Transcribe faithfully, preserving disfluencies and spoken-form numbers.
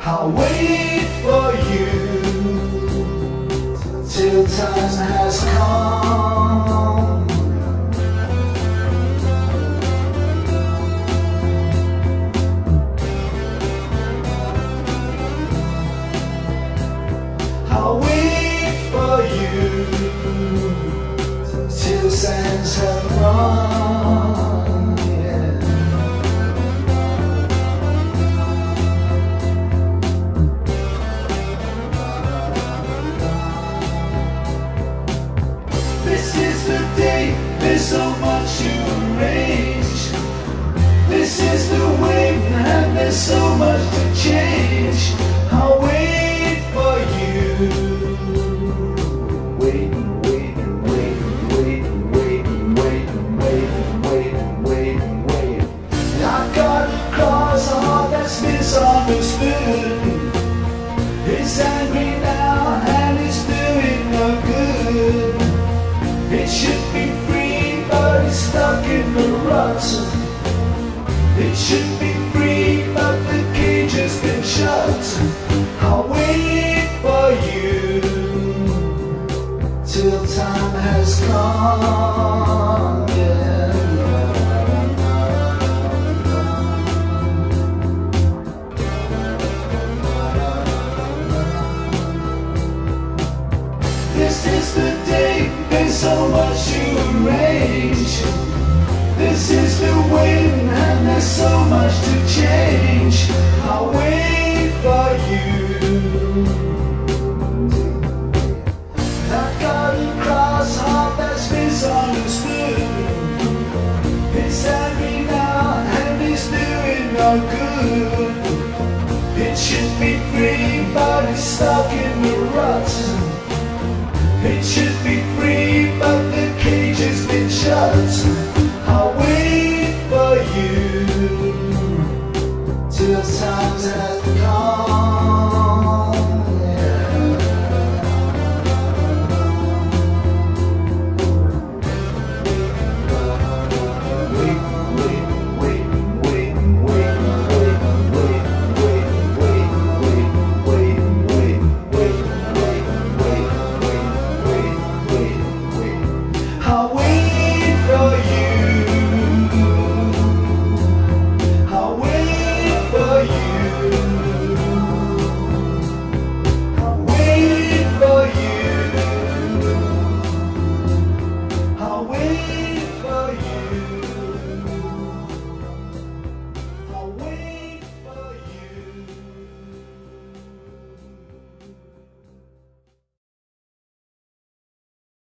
I'll wait for you till time has come. I'll wait for you till sands have run. Yeah. This is the day, there's so much to arrange. This is the way, and there's so much to change. I'll wait for you. Wait, wait, wait, wait, wait, wait, wait, wait, wait, wait. I've got across a heart that's misunderstood. It's angry now and it's doing no good. It should be free, but it's stuck in the rut. It should be free, but the cage has been shut. I'll wait for you till time has come. Yeah. This is the day, there's so much to arrange. This is the way, and there's so much to change. I'll wait for you. I've got a cross heart that's misunderstood. It's angry now, and it's doing no good. It should be free, but it's stuck in the rut. It should be free, but the cage has been shut.